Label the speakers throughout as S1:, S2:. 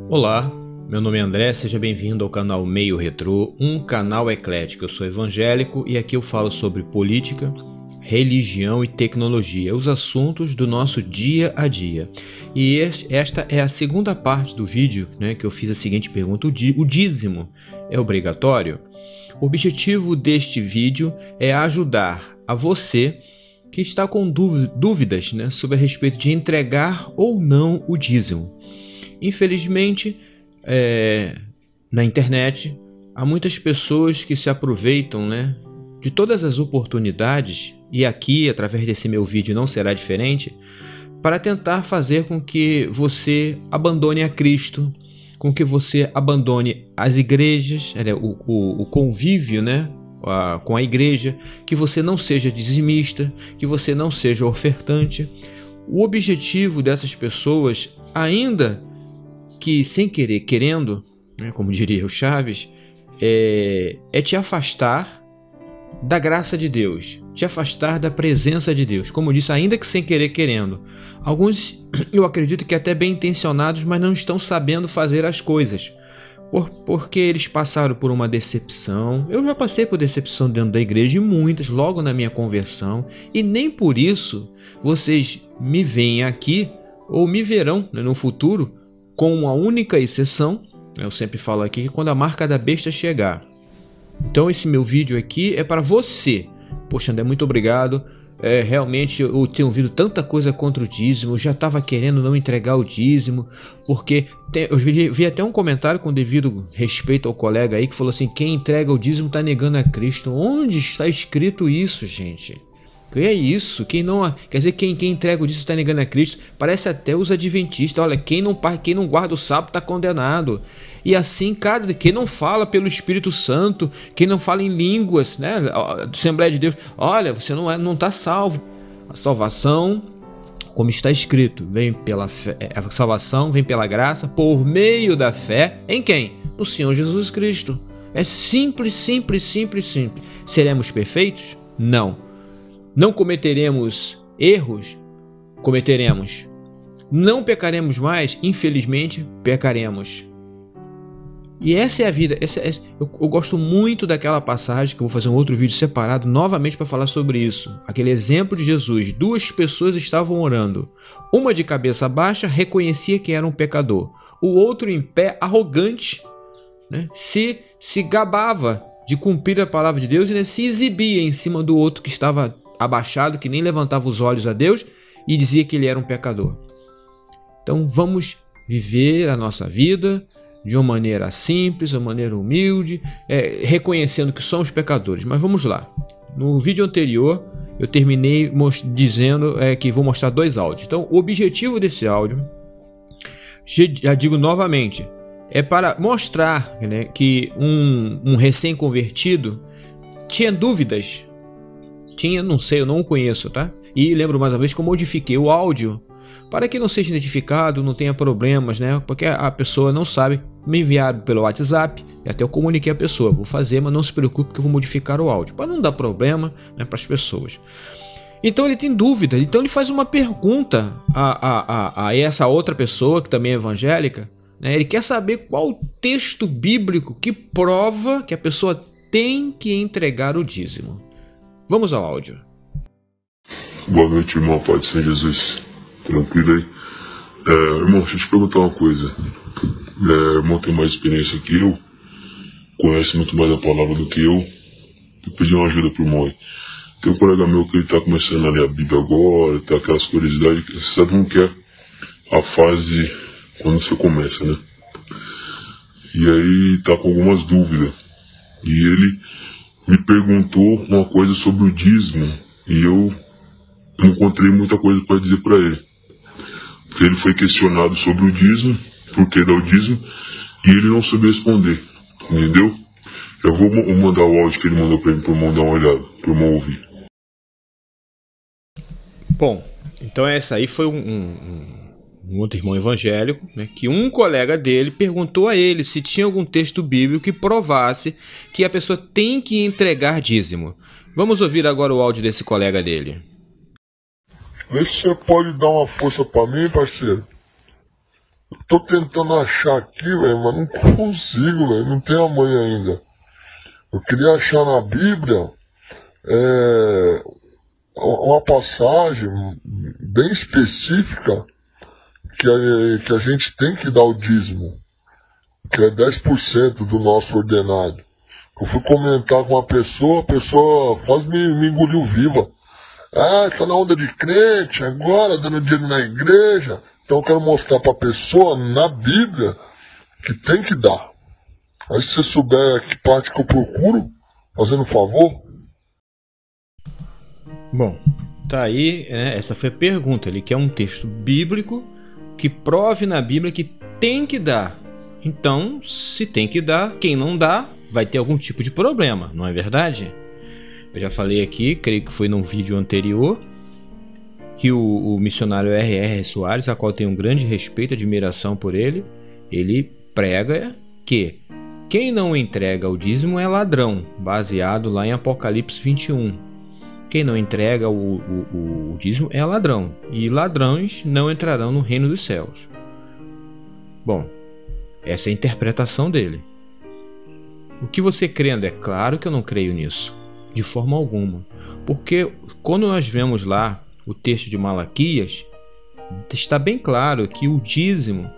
S1: Olá, meu nome é André, seja bem-vindo ao canal Meio Retrô, um canal eclético. Eu sou evangélico e aqui eu falo sobre política, religião e tecnologia, os assuntos do nosso dia a dia. E esta é a segunda parte do vídeo, que eu fiz a seguinte pergunta: o dízimo é obrigatório? O objetivo deste vídeo é ajudar a você que está com dúvidas sobre a respeito de entregar ou não o dízimo. Infelizmente, na internet, há muitas pessoas que se aproveitam de todas as oportunidades, e aqui, através desse meu vídeo, não será diferente, para tentar fazer com que você abandone a Cristo, com que você abandone as igrejas, o convívio com a igreja, que você não seja dizimista, que você não seja ofertante. O objetivo dessas pessoas, ainda que sem querer, querendo, como diria o Chaves, é te afastar da graça de Deus, te afastar da presença de Deus. Como eu disse, ainda que sem querer, querendo. Alguns, eu acredito que até bem intencionados, mas não estão sabendo fazer as coisas, porque eles passaram por uma decepção. Eu já passei por decepção dentro da igreja, e muitas, logo na minha conversão, e nem por isso vocês me veem aqui, ou me verão no futuro, com uma única exceção. Eu sempre falo aqui que quando a marca da besta chegar. Então esse meu vídeo aqui é para você. Poxa, André, muito obrigado. Realmente eu tenho ouvido tanta coisa contra o dízimo. Eu já estava querendo não entregar o dízimo, porque eu vi até um comentário com devido respeito ao colega aí, que falou assim: quem entrega o dízimo está negando a Cristo. Onde está escrito isso, gente? Que é isso? Quem não, quer dizer, quem entrega o dízimo está negando a Cristo. Parece até os adventistas. Olha, quem não guarda o sábado está condenado. E assim, cara, quem não fala pelo Espírito Santo, quem não fala em línguas, Assembleia de Deus, olha, você não está salvo. A salvação, como está escrito, vem pela fé. A salvação vem pela graça, por meio da fé em quem? No Senhor Jesus Cristo. É simples, simples, simples, simples. Seremos perfeitos? Não. Não cometeremos erros? Cometeremos. Não pecaremos mais? Infelizmente, pecaremos. E essa é a vida. Eu gosto muito daquela passagem, que eu vou fazer um outro vídeo separado novamente para falar sobre isso. Aquele exemplo de Jesus. 2 pessoas estavam orando. Uma de cabeça baixa reconhecia que era um pecador. O outro, em pé, arrogante, se gabava de cumprir a palavra de Deus e se exibia em cima do outro que estava abaixado, que nem levantava os olhos a Deus, e dizia que ele era um pecador. Então vamos viver a nossa vida de uma maneira simples, uma maneira humilde, reconhecendo que somos pecadores. Mas vamos lá. No vídeo anterior eu terminei dizendo que vou mostrar 2 áudios. Então o objetivo desse áudio, já digo novamente, é para mostrar que um recém-convertido tinha dúvidas. Não sei, eu não o conheço, tá? E lembro mais uma vez que eu modifiquei o áudio para que não seja identificado, não tenha problemas, porque a pessoa não sabe. Me enviaram pelo WhatsApp e até eu comuniquei a pessoa: vou fazer, mas não se preocupe que eu vou modificar o áudio, para não dar problema para as pessoas. Então ele tem dúvida, então ele faz uma pergunta a essa outra pessoa, que também é evangélica. Ele quer saber qual o texto bíblico que prova que a pessoa tem que entregar o dízimo. Vamos ao áudio.
S2: Boa noite, irmão. Pai do Senhor Jesus. Tranquilo aí? Irmão, deixa eu te perguntar uma coisa. O irmão tem mais experiência que eu, conhece muito mais a palavra do que eu. Eu pedi uma ajuda pro irmão aí. Tem um colega meu que ele tá começando a ler a Bíblia agora, tá aquelas curiosidades. Você sabe como que é a fase quando você começa, E aí tá com algumas dúvidas. E ele me perguntou uma coisa sobre o dízimo, e eu não encontrei muita coisa para dizer para ele. Porque ele foi questionado sobre o dízimo, por que dá o dízimo, e ele não soube responder, entendeu? Eu vou mandar o áudio que ele mandou para mim, para o irmão dar uma olhada, para o irmão ouvir.
S1: Bom, então essa aí foi um outro irmão evangélico, que um colega dele perguntou a ele se tinha algum texto bíblico que provasse que a pessoa tem que entregar dízimo. Vamos ouvir agora o áudio desse colega dele.
S2: Vê se você pode dar uma força pra mim, parceiro. Tô tentando achar aqui, velho, mas não consigo, velho. Não tenho a manha ainda. Eu queria achar na Bíblia uma passagem bem específica que a gente tem que dar o dízimo, que é 10% do nosso ordenado. Eu fui comentar com uma pessoa, a pessoa quase me engoliu viva. Ah, tá na onda de crente, agora dando dinheiro na igreja. Então eu quero mostrar para a pessoa na Bíblia que tem que dar. Aí se você souber que parte que eu procuro, fazendo um favor.
S1: Bom, tá aí, né? Essa foi a pergunta. Ele quer um texto bíblico que prove na Bíblia que tem que dar. Então, se tem que dar, quem não dá vai ter algum tipo de problema, não é verdade? Eu já falei aqui, creio que foi num vídeo anterior, que o missionário R.R. Soares, a qual tenho um grande respeito e admiração por ele prega que quem não entrega o dízimo é ladrão, baseado lá em Apocalipse 21. Quem não entrega o dízimo é ladrão, e ladrões não entrarão no reino dos céus. Bom, essa é a interpretação dele. O que você crendo? É claro que eu não creio nisso, de forma alguma. Porque quando nós vemos lá o texto de Malaquias, está bem claro que o dízimo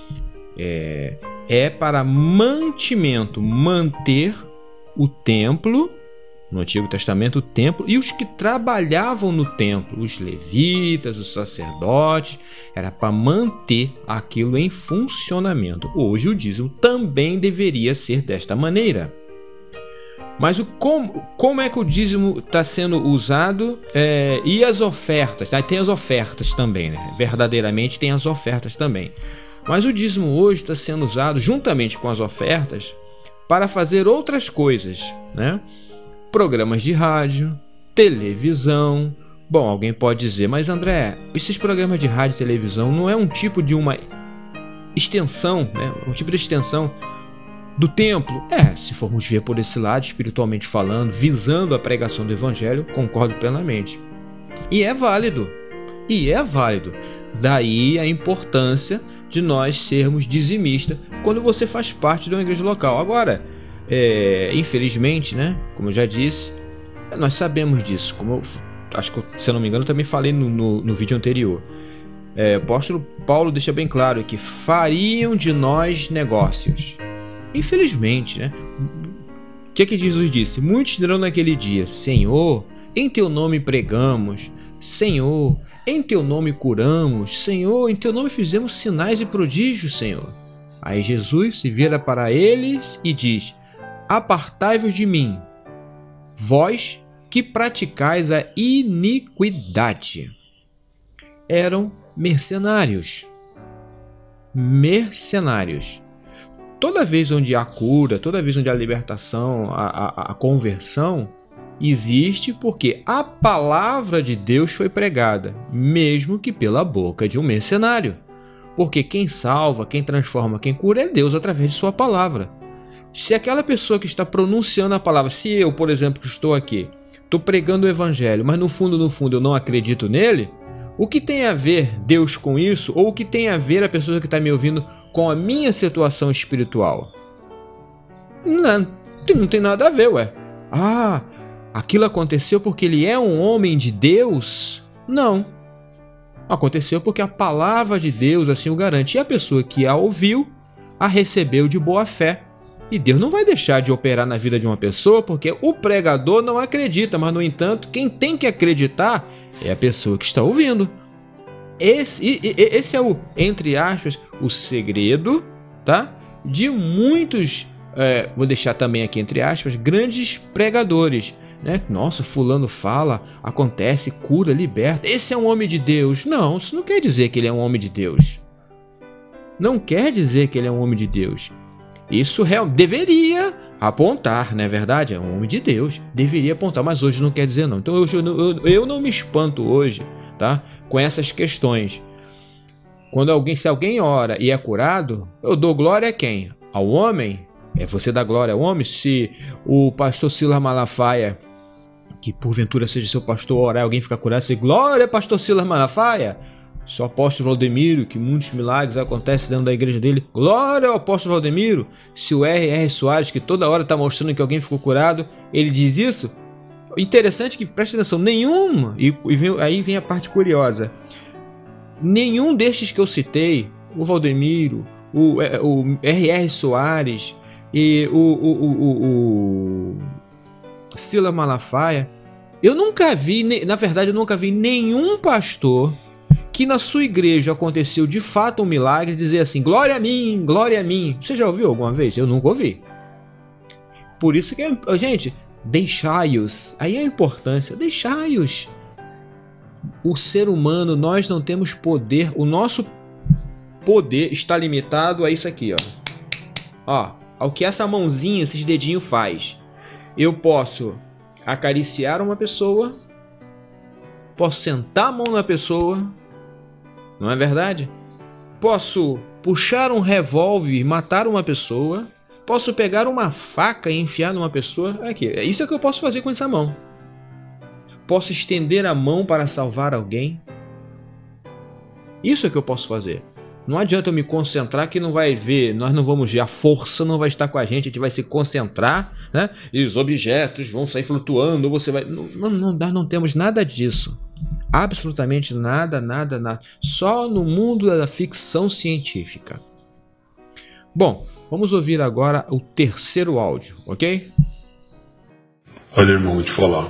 S1: é para mantimento, manter o templo, no Antigo Testamento, o templo, e os que trabalhavam no templo, os levitas, os sacerdotes, era para manter aquilo em funcionamento. Hoje o dízimo também deveria ser desta maneira. Mas como é que o dízimo está sendo usado e as ofertas? Tá? Tem as ofertas também, né? Verdadeiramente tem as ofertas também. Mas o dízimo hoje está sendo usado juntamente com as ofertas para fazer outras coisas, né? Programas de rádio, televisão. Bom, alguém pode dizer, mas André, esses programas de rádio e televisão não é um tipo de uma extensão, né? Um tipo de extensão do templo? Se formos ver por esse lado, espiritualmente falando, visando a pregação do evangelho, concordo plenamente. E é válido. Daí a importância de nós sermos dizimistas quando você faz parte de uma igreja local. Agora, infelizmente, né, como eu já disse, nós sabemos disso. Como eu acho que, se eu não me engano, eu também falei no vídeo anterior. O apóstolo Paulo deixa bem claro que fariam de nós negócios. Infelizmente, né? O que Jesus disse? Muitos dirão naquele dia: Senhor, em teu nome pregamos. Senhor, em teu nome curamos. Senhor, em teu nome fizemos sinais e prodígios, Senhor. Aí Jesus se vira para eles e diz: apartai-vos de mim, vós que praticais a iniquidade. Eram mercenários. Toda vez onde há cura, toda vez onde há libertação, a conversão, existe porque a palavra de Deus foi pregada, mesmo que pela boca de um mercenário. Porque quem salva, quem transforma, quem cura é Deus através de sua palavra. Se aquela pessoa que está pronunciando a palavra, se eu, por exemplo, que estou aqui, estou pregando o evangelho, mas no fundo eu não acredito nele, o que tem a ver Deus com isso? Ou o que tem a ver a pessoa que está me ouvindo com a minha situação espiritual? Não tem nada a ver, ué. Aquilo aconteceu porque ele é um homem de Deus? Não. Aconteceu porque a palavra de Deus assim o garante. E a pessoa que a ouviu, a recebeu de boa fé. E Deus não vai deixar de operar na vida de uma pessoa porque o pregador não acredita. Mas, no entanto, quem tem que acreditar é a pessoa que está ouvindo. Esse é o, entre aspas, o segredo, tá? De muitos, vou deixar também aqui entre aspas, grandes pregadores, né? Nossa, fulano fala, acontece, cura, liberta. Esse é um homem de Deus. Não, isso não quer dizer que ele é um homem de Deus. Não quer dizer que ele é um homem de Deus. Isso deveria apontar, não é verdade? É um homem de Deus. Deveria apontar, mas hoje não quer dizer não. Então hoje eu não me espanto hoje, tá? Com essas questões. Se alguém ora e é curado, eu dou glória a quem? Ao homem? Você dá glória ao homem? Se o pastor Silas Malafaia, que porventura seja seu pastor, orar e alguém ficar curado, você glória, pastor Silas Malafaia? Se o apóstolo Valdemiro, que muitos milagres acontecem dentro da igreja dele, glória ao apóstolo Valdemiro. Se o R.R. Soares, que toda hora está mostrando que alguém ficou curado, ele diz isso, interessante que, preste atenção, nenhuma, aí vem a parte curiosa, nenhum destes que eu citei, o Valdemiro, o R.R. Soares e o Silas Malafaia, eu nunca vi, na verdade eu nunca vi nenhum pastor que na sua igreja aconteceu de fato um milagre dizer assim, glória a mim, glória a mim. Você já ouviu alguma vez? Eu nunca ouvi. Por isso que, gente, deixai-os. Aí a importância, deixai-os. O ser humano, nós não temos poder, o nosso poder está limitado a isso aqui, ó, ao que essa mãozinha, esses dedinhos faz. Eu posso acariciar uma pessoa, posso sentar a mão na pessoa, não é verdade? Posso puxar um revólver e matar uma pessoa, posso pegar uma faca e enfiar numa pessoa, aqui, isso é o que eu posso fazer com essa mão. Posso estender a mão para salvar alguém. Isso é o que eu posso fazer. Não adianta eu me concentrar que não vai ver, nós não vamos ver, a força não vai estar com a gente vai se concentrar, né? E os objetos vão sair flutuando, você vai... Nós não temos nada disso. Absolutamente nada. Só no mundo da ficção científica. Bom, vamos ouvir agora o terceiro áudio, ok?
S2: Olha, irmão, vou te falar.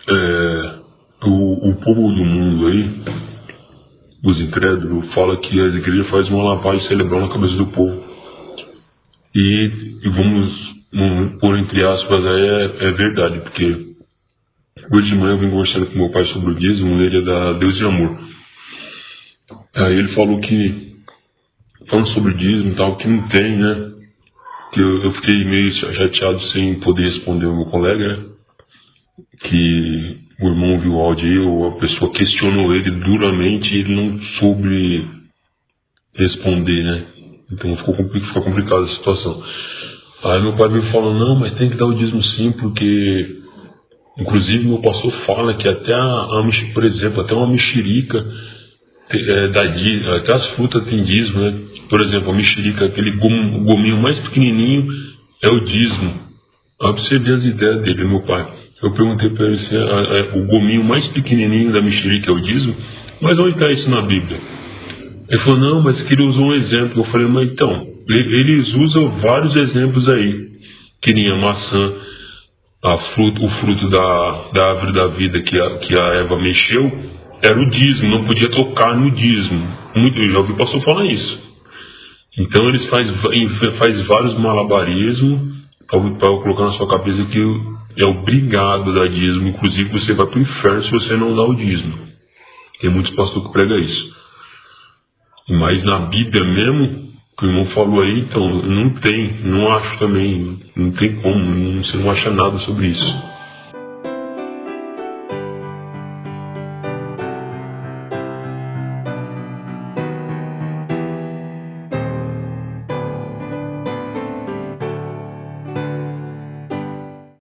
S2: O povo do mundo aí, os incrédulos, fala que as igrejas fazem uma lavagem cerebral na cabeça do povo. E vamos pôr entre aspas, aí é verdade, porque hoje de manhã eu vim conversando com meu pai sobre o dízimo, ele é da Deus e Amor. Aí ele falou que, falando sobre o dízimo e tal, que não tem, né? Que eu fiquei meio chateado sem poder responder o meu colega, né? Que o irmão viu o áudio aí, a pessoa questionou ele duramente e ele não soube responder, né? Então fica complicada a situação. Aí meu pai me falou, não, mas tem que dar o dízimo sim, porque inclusive meu pastor fala que até por exemplo, até uma mexerica até as frutas tem dízimo, né? Por exemplo, a mexerica, aquele gominho mais pequenininho é o dízimo. Aí pra você ver as ideias dele, meu pai. Eu perguntei para ele se o gominho mais pequenininho da mexerica é o dízimo, mas onde está isso na Bíblia? Ele falou, não, mas que ele usou um exemplo. Eu falei, mas então, eles usam vários exemplos aí, que nem a maçã, o fruto da árvore da vida que a Eva mexeu, era o dízimo, não podia tocar no dízimo. Eu já ouvi o pastor falar isso. Então eles faz vários malabarismos para colocar na sua cabeça que é obrigado a dar dízimo, inclusive você vai para o inferno se você não dá o dízimo. Tem muitos pastores que pregam isso. Mas na Bíblia mesmo, que o irmão falou aí, então, não tem, não acho também, não tem como, você não acha nada sobre isso.